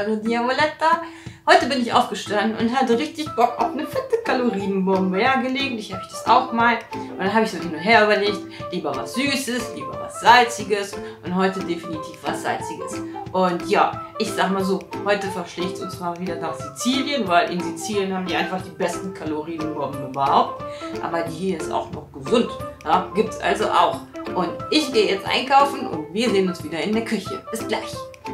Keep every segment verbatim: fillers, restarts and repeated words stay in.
eure Diaboletta. Heute bin ich aufgestanden und hatte richtig Bock auf eine fette Kalorienbombe. Ja, gelegentlich habe ich das auch mal. Und dann habe ich so hin und her überlegt, lieber was Süßes, lieber was Salziges und heute definitiv was Salziges. Und ja, ich sag mal so, heute verschlägt es uns mal wieder nach Sizilien, weil in Sizilien haben die einfach die besten Kalorienbomben überhaupt. Aber die hier ist auch noch gesund. Ja, gibt es also auch. Und ich gehe jetzt einkaufen und wir sehen uns wieder in der Küche. Bis gleich.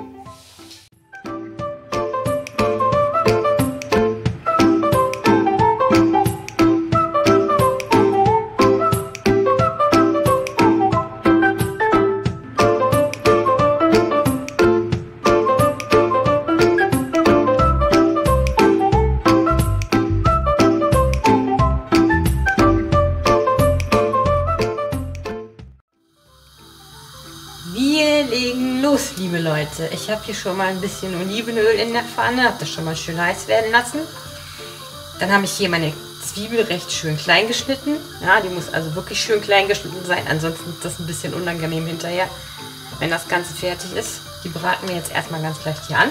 Wir legen los, liebe Leute. Ich habe hier schon mal ein bisschen Olivenöl in der Pfanne, habe das schon mal schön heiß werden lassen. Dann habe ich hier meine Zwiebel recht schön klein geschnitten. Ja, die muss also wirklich schön klein geschnitten sein, ansonsten ist das ein bisschen unangenehm hinterher, wenn das Ganze fertig ist. Die braten wir jetzt erstmal ganz leicht hier an.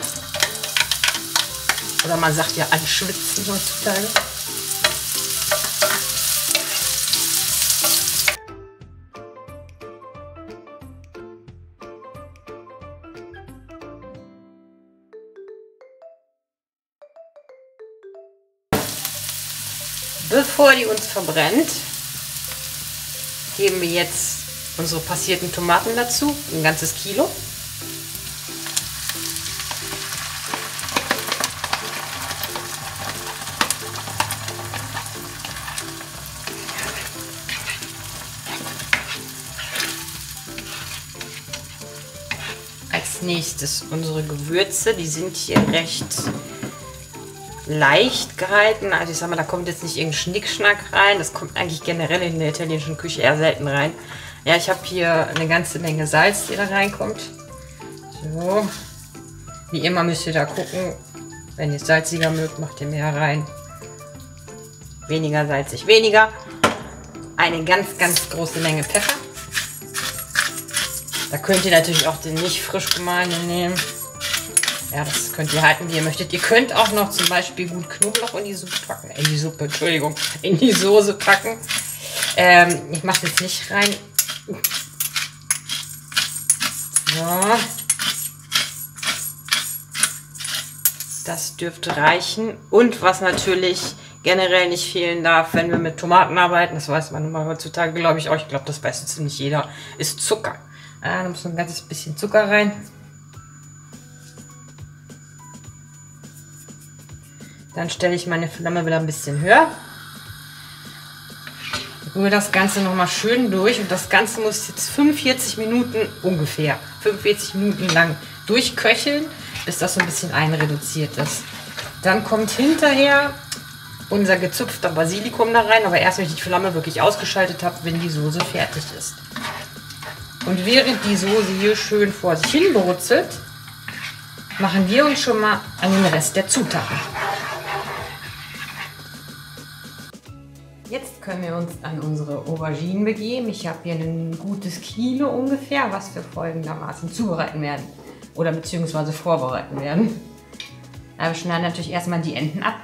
Oder man sagt ja anschwitzen heutzutage. Bevor die uns verbrennt, geben wir jetzt unsere passierten Tomaten dazu, ein ganzes Kilo. Als nächstes unsere Gewürze, die sind hier recht leicht gehalten, also ich sag mal, da kommt jetzt nicht irgendein Schnickschnack rein, das kommt eigentlich generell in der italienischen Küche eher selten rein. Ja, ich habe hier eine ganze Menge Salz, die da reinkommt. So, wie immer müsst ihr da gucken, wenn ihr es salziger mögt, macht ihr mehr rein. Weniger salzig, weniger. Eine ganz, ganz große Menge Pfeffer. Da könnt ihr natürlich auch den nicht frisch gemahlenen nehmen. Ja, das könnt ihr halten, wie ihr möchtet. Ihr könnt auch noch zum Beispiel gut Knoblauch in die Suppe packen. In die Suppe, Entschuldigung. In die Soße packen. Ähm, ich mache jetzt nicht rein. So. Das dürfte reichen. Und was natürlich generell nicht fehlen darf, wenn wir mit Tomaten arbeiten, das weiß man immer heutzutage, glaube ich auch. Ich glaube, das weiß jetzt ziemlich jeder, ist Zucker. Ja, da muss ein ganzes bisschen Zucker rein. Dann stelle ich meine Flamme wieder ein bisschen höher. Rühre das Ganze nochmal schön durch. Und das Ganze muss jetzt fünfundvierzig Minuten ungefähr, fünfundvierzig Minuten lang durchköcheln, bis das so ein bisschen einreduziert ist. Dann kommt hinterher unser gezupfter Basilikum da rein. Aber erst, wenn ich die Flamme wirklich ausgeschaltet habe, wenn die Soße fertig ist. Und während die Soße hier schön vor sich hin brutzelt, machen wir uns schon mal an den Rest der Zutaten. Jetzt können wir uns an unsere Auberginen begeben. Ich habe hier ein gutes Kilo ungefähr, was wir folgendermaßen zubereiten werden. Oder beziehungsweise vorbereiten werden. Wir schneiden natürlich erstmal die Enden ab.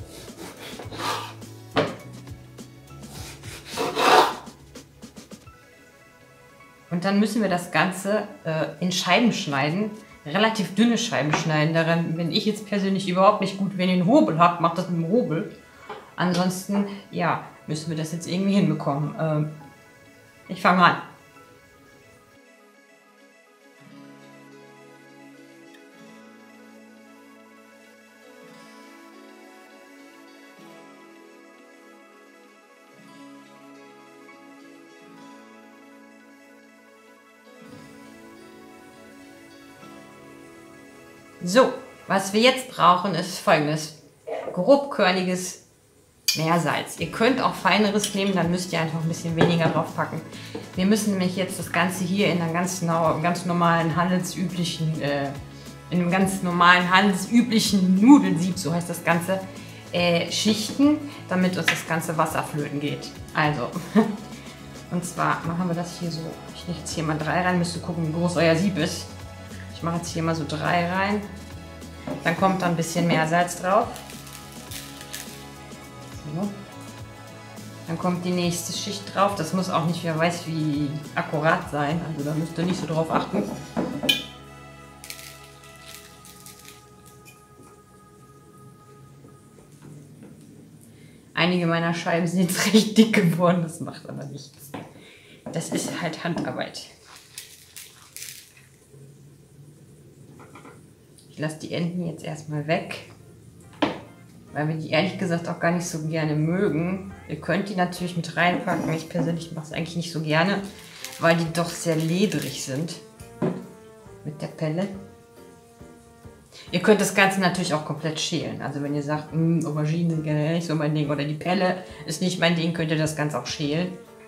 Und dann müssen wir das Ganze äh, in Scheiben schneiden. Relativ dünne Scheiben schneiden. Daran bin ich jetzt persönlich überhaupt nicht gut. Wenn ihr einen Hobel habt, macht das mit dem Hobel. Ansonsten, ja, müssen wir das jetzt irgendwie hinbekommen. Ähm, ich fange mal an. So, was wir jetzt brauchen, ist Folgendes. Grobkörniges Meersalz. Ihr könnt auch feineres nehmen, dann müsst ihr einfach ein bisschen weniger drauf packen. Wir müssen nämlich jetzt das Ganze hier in einem ganz, ganz normalen, handelsüblichen, äh, in einem ganz normalen, handelsüblichen Nudelsieb, so heißt das Ganze, äh, schichten, damit uns das ganze Wasser flöten geht. Also, und zwar machen wir das hier so, ich lege jetzt hier mal drei rein, müsst ihr gucken, wie groß euer Sieb ist. Ich mache jetzt hier mal so drei rein. Dann kommt da ein bisschen mehr Salz drauf. So. Dann kommt die nächste Schicht drauf. Das muss auch nicht, wer weiß wie akkurat sein. Also da müsst ihr nicht so drauf achten. Einige meiner Scheiben sind jetzt recht dick geworden, das macht aber nichts. Das ist halt Handarbeit. Ich lasse die Enden jetzt erstmal weg, weil wir die ehrlich gesagt auch gar nicht so gerne mögen. Ihr könnt die natürlich mit reinpacken. Ich persönlich mache es eigentlich nicht so gerne, weil die doch sehr ledrig sind mit der Pelle. Ihr könnt das Ganze natürlich auch komplett schälen. Also wenn ihr sagt, Auberginen sind generell nicht so mein Ding oder die Pelle ist nicht mein Ding, könnt ihr das Ganze auch schälen.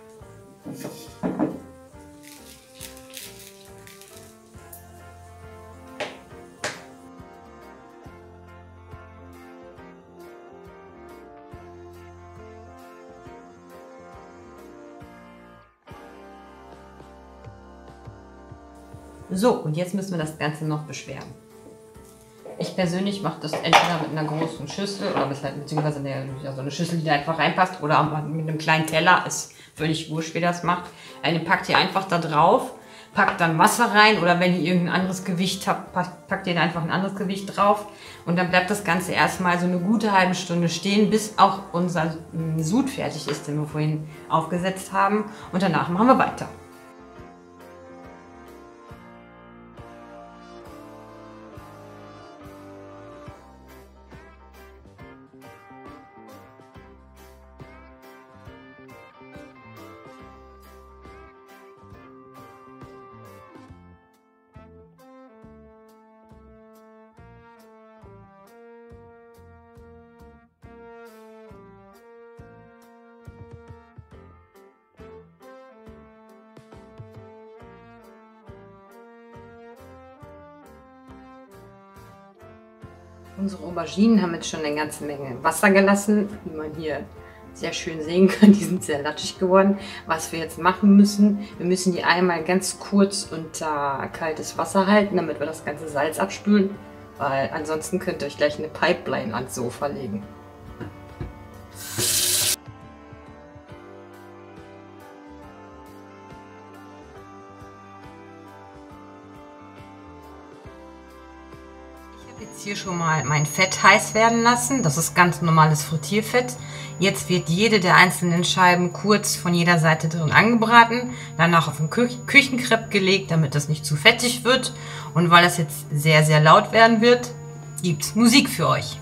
So, und jetzt müssen wir das Ganze noch beschweren. Ich persönlich mache das entweder mit einer großen Schüssel oder beziehungsweise eine, ja, so eine Schüssel, die da einfach reinpasst, oder mit einem kleinen Teller. Ist völlig wurscht, wie ihr das macht. Eine packt ihr einfach da drauf, packt dann Wasser rein, oder wenn ihr irgendein anderes Gewicht habt, packt ihr da einfach ein anderes Gewicht drauf. Und dann bleibt das Ganze erstmal so eine gute halbe Stunde stehen, bis auch unser Sud fertig ist, den wir vorhin aufgesetzt haben. Und danach machen wir weiter. Unsere Auberginen haben jetzt schon eine ganze Menge Wasser gelassen, wie man hier sehr schön sehen kann. Die sind sehr latschig geworden. Was wir jetzt machen müssen, wir müssen die einmal ganz kurz unter kaltes Wasser halten, damit wir das ganze Salz abspülen, weil ansonsten könnt ihr euch gleich eine Pipeline ans Sofa legen. Jetzt hier schon mal mein Fett heiß werden lassen. Das ist ganz normales Frittierfett. Jetzt wird jede der einzelnen Scheiben kurz von jeder Seite drin angebraten, danach auf den Kü Küchenkrepp gelegt, damit das nicht zu fettig wird. Und weil das jetzt sehr, sehr laut werden wird, gibt es Musik für euch.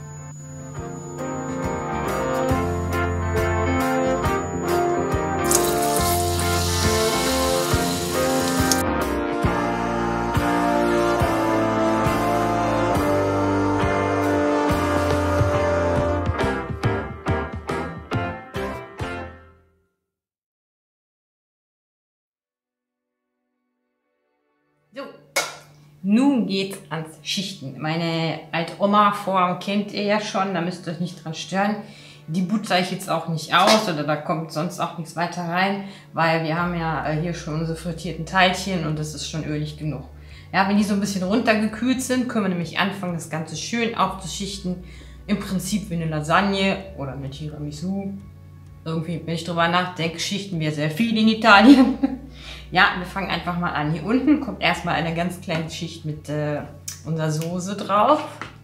So, nun geht's ans Schichten. Meine Alt-Oma-Form kennt ihr ja schon, da müsst ihr euch nicht dran stören. Die butter ich jetzt auch nicht aus oder da kommt sonst auch nichts weiter rein, weil wir haben ja hier schon unsere frittierten Teilchen und das ist schon ölig genug. Ja, wenn die so ein bisschen runtergekühlt sind, können wir nämlich anfangen, das Ganze schön aufzuschichten. Im Prinzip wie eine Lasagne oder eine Tiramisu. Irgendwie, wenn ich drüber nachdenke, schichten wir sehr viel in Italien. Ja, wir fangen einfach mal an. Hier unten kommt erstmal eine ganz kleine Schicht mit äh, unserer Soße drauf.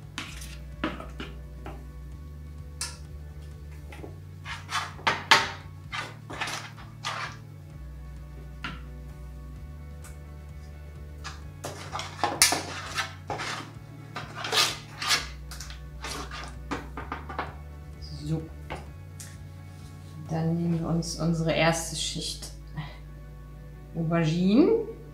So. Dann nehmen wir uns unsere erste Schicht Auberginen.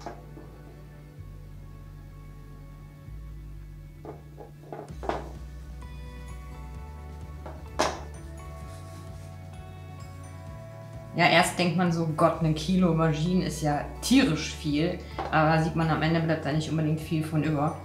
Ja, erst denkt man so, Gott, ein Kilo Auberginen ist ja tierisch viel, aber sieht man, am Ende bleibt da nicht unbedingt viel von über.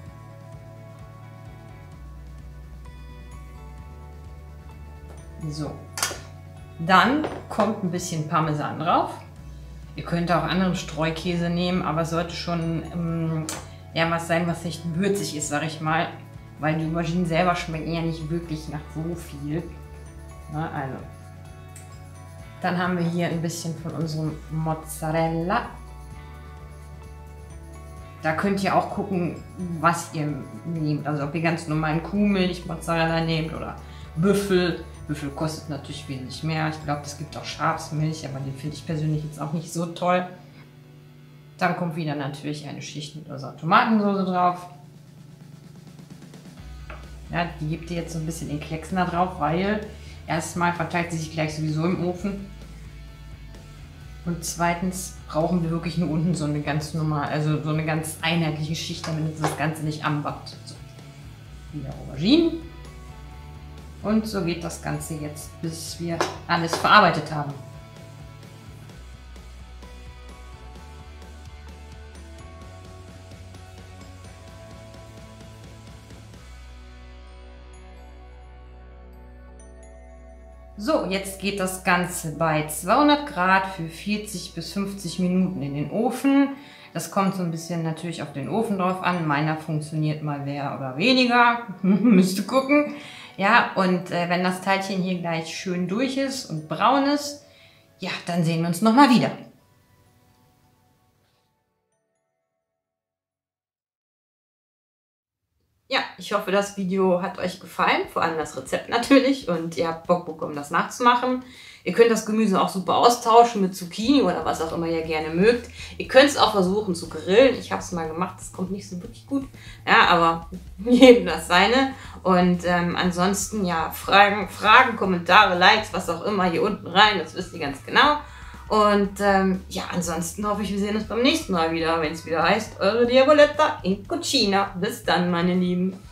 So, dann kommt ein bisschen Parmesan drauf. Ihr könnt auch anderen Streukäse nehmen, aber es sollte schon ähm, ja, was sein, was nicht würzig ist, sag ich mal. weil die Auberginen selber schmecken ja nicht wirklich nach so viel. Na, also. Dann haben wir hier ein bisschen von unserem Mozzarella. Da könnt ihr auch gucken, was ihr nehmt. Also ob ihr ganz normalen Kuhmilch-Mozzarella nehmt oder Büffel. Büffel kostet natürlich wesentlich mehr. Ich glaube, es gibt auch Schafsmilch, aber den finde ich persönlich jetzt auch nicht so toll. Dann kommt wieder natürlich eine Schicht mit unserer Tomatensauce drauf. Ja, die gebt ihr jetzt so ein bisschen in Klecksen da drauf, weil erstmal verteilt sie sich gleich sowieso im Ofen. Und zweitens brauchen wir wirklich nur unten so eine ganz normal, also so eine ganz einheitliche Schicht, damit das Ganze nicht anbackt. So. Wieder Auberginen. Und so geht das Ganze jetzt, bis wir alles verarbeitet haben. So, jetzt geht das Ganze bei zweihundert Grad für vierzig bis fünfzig Minuten in den Ofen. Das kommt so ein bisschen natürlich auf den Ofen drauf an. Meiner funktioniert mal mehr oder weniger. Müsst ihr gucken. Ja, und äh, wenn das Teilchen hier gleich schön durch ist und braun ist, ja, dann sehen wir uns nochmal wieder. Ja, ich hoffe, das Video hat euch gefallen, vor allem das Rezept natürlich, und ihr habt Bock bekommen, das nachzumachen. Ihr könnt das Gemüse auch super austauschen mit Zucchini oder was auch immer ihr gerne mögt. Ihr könnt es auch versuchen zu grillen. Ich habe es mal gemacht, das kommt nicht so wirklich gut. Ja, aber jedem das seine. Und ähm, ansonsten, ja, Fragen, Fragen, Kommentare, Likes, was auch immer hier unten rein, das wisst ihr ganz genau. Und ähm, ja, ansonsten hoffe ich, wir sehen uns beim nächsten Mal wieder, wenn es wieder heißt, eure Diaboletta in Cucina. Bis dann, meine Lieben.